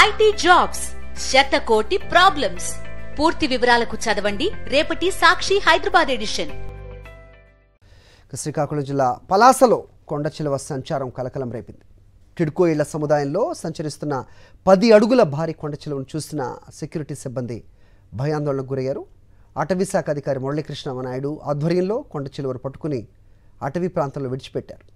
IT jobs, శతకోటి problems. పూర్తి వివరాలకు చదవండి రేపటి సాక్షి హైదరాబాద్ ఎడిషన్. శ్రీకాకుళం జిల్లా పలాసలో కొండచిలువ సంచారం కలకలం రేపింది. టిడ్కో ఇళ్ల సముదాయంలో సంచరిస్తున్న 10 అడుగుల భారీ కొండచిలువను చూసిన సెక్యూరిటీ సిబ్బంది భయాందోళనకు గురయ్యారు. అటవీ శాఖ అధికారి మురళీకృష్ణ నాయుడు ఆధ్వర్యంలో కొండచిలువను పట్టుకుని అటవీ ప్రాంతంలో విడిచిపెట్టారు.